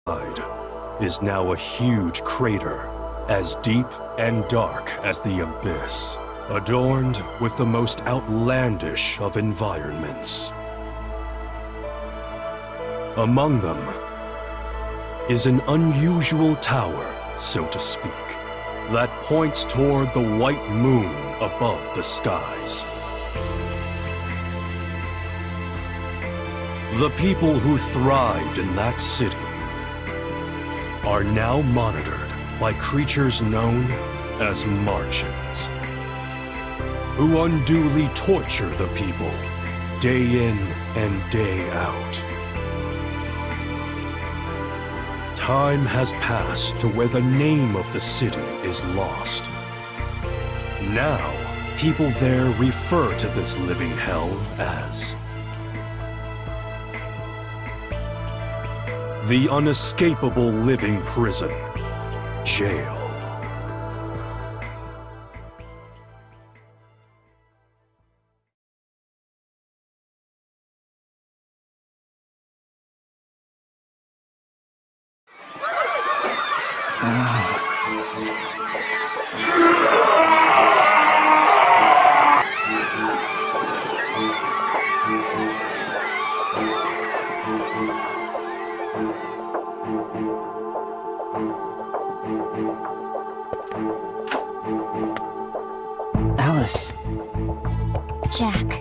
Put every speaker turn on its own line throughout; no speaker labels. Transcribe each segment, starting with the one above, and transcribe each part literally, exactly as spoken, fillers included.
is now a huge crater, as deep and dark as the abyss, adorned with the most outlandish of environments. Among them is an unusual tower, so to speak, that points toward the white moon above the skies. The people who thrived in that city are now monitored by creatures known as Martians, who unduly torture the people day in and day out. Time has passed to where the name of the city is lost. Now, people there refer to this living hell as the unescapable living prison, jail.
Alice.
Jack.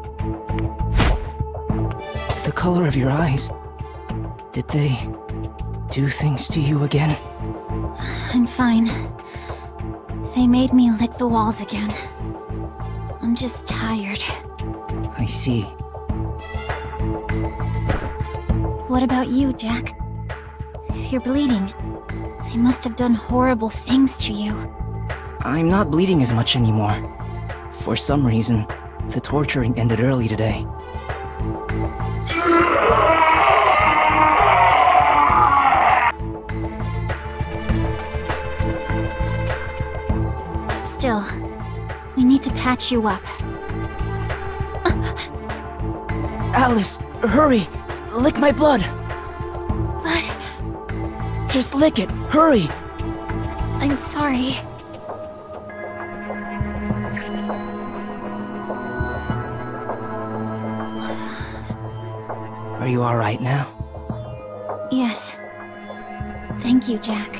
The color of your eyes. Did they do things to you again?
I'm fine. They made me lick the walls again. I'm just tired.
I see.
What about you, Jack? You're bleeding. They must have done horrible things to you.
I'm not bleeding as much anymore. For some reason, the torturing ended early today.
Still, we need to patch you up.
Alice, hurry! Lick my blood!
But...
Just lick it, hurry!
I'm sorry.
Are you alright now?
Yes. Thank you, Jack.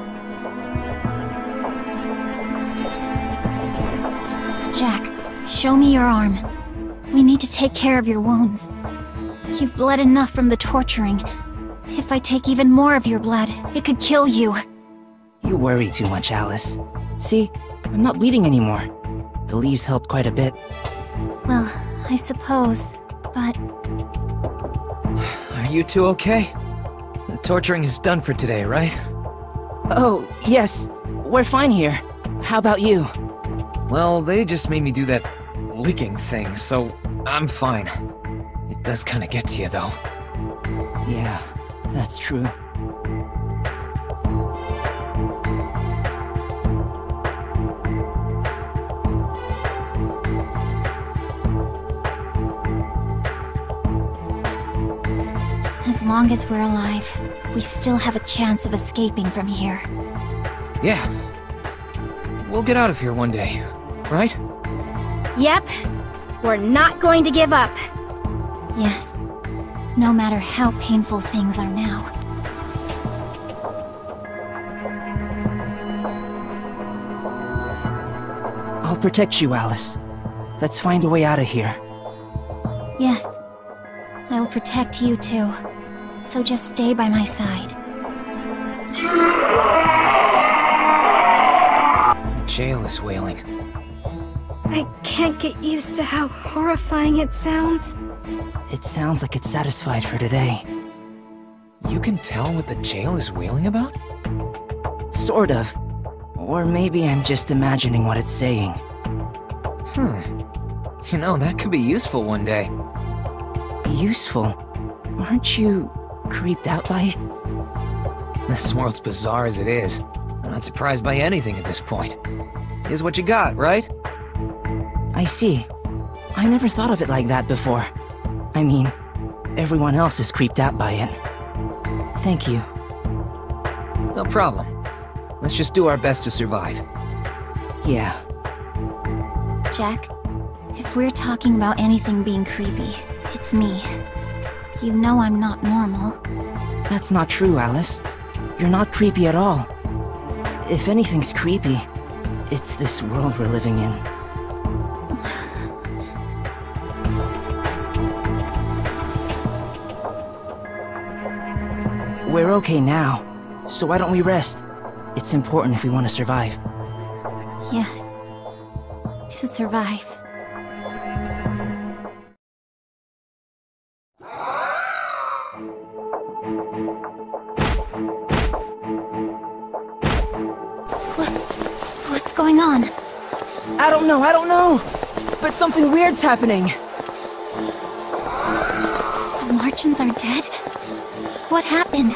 Jack, show me your arm. We need to take care of your wounds. You've bled enough from the torturing. If I take even more of your blood, it could kill you.
You worry too much, Alice. See, I'm not bleeding anymore. The leaves helped quite a bit.
Well, I suppose, but...
Are you two okay? The torturing is done for today, right?
Oh, yes. We're fine here. How about you?
Well, they just made me do that licking thing, so I'm fine. It does kind of get to you, though.
Yeah, that's true.
As long as we're alive, we still have a chance of escaping from here.
Yeah. We'll get out of here one day, right?
Yep. We're not going to give up.
Yes. No matter how painful things are now.
I'll protect you, Alice. Let's find a way out of here.
Yes. I'll protect you too. So just stay by my side.
The jail is wailing.
I can't get used to how horrifying it sounds.
It sounds like it's satisfied for today.
You can tell what the jail is wailing about?
Sort of. Or maybe I'm just imagining what it's saying.
Hmm. You know, that could be useful one day.
Useful? Aren't you creeped out by it?
This world's bizarre as it is. I'm not surprised by anything at this point. Here's what you got, right?
I see. I never thought of it like that before. I mean, everyone else is creeped out by it. Thank you.
No problem. Let's just do our best to survive.
Yeah.
Jack, if we're talking about anything being creepy, it's me. You know I'm not normal.
That's not true, Alice. You're not creepy at all. If anything's creepy, it's this world we're living in. We're okay now, so why don't we rest? It's important if we want to survive.
Yes. To survive. What? What's going on?
I don't know, I don't know! But something weird's happening!
The Martians are dead? What happened?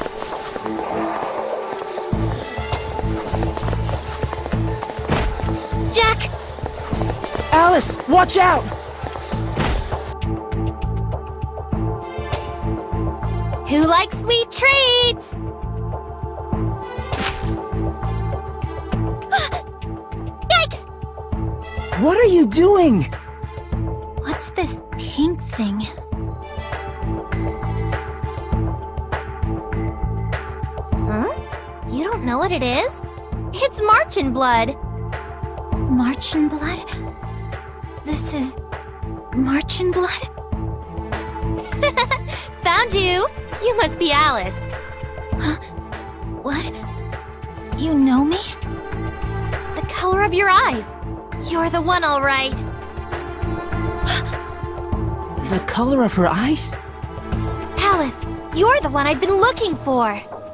Jack!
Alice, watch out!
Who likes sweet treats? Yikes!
What are you doing?
What's this pink thing? Huh? You don't know what it is? It's Martian blood! Martian blood? This is... Martian blood? Found you! You must be Alice. Huh? What? You know me? The color of your eyes. You're the one, all right.
The color of her eyes?
Alice, you're the one I've been looking for.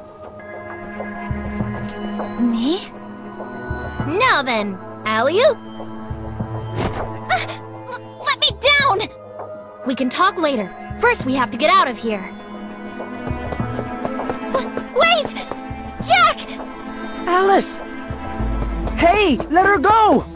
Me? Now then, alley-oop! Uh, let me down! We can talk later. First, we have to get out of here. W- wait! Jack!
Alice! Hey, let her go!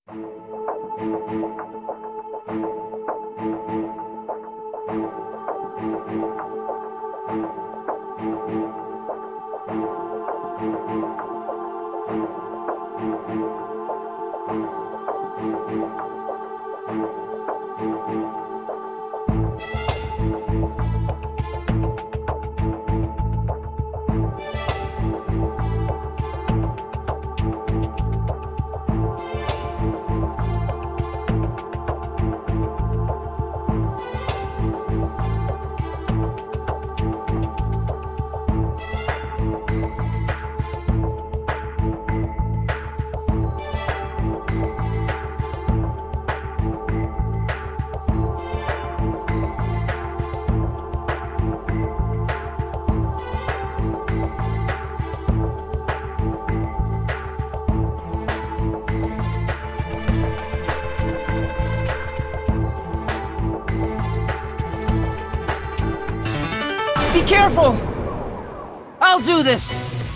Be careful! I'll do this!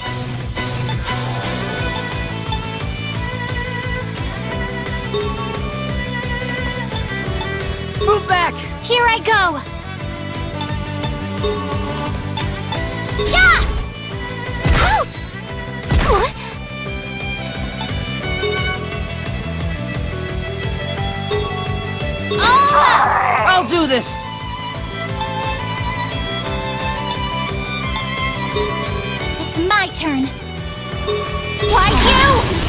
Move back!
Here I go! Yeah! Ouch! What? Oh!
I'll do this!
It's my turn. Why you?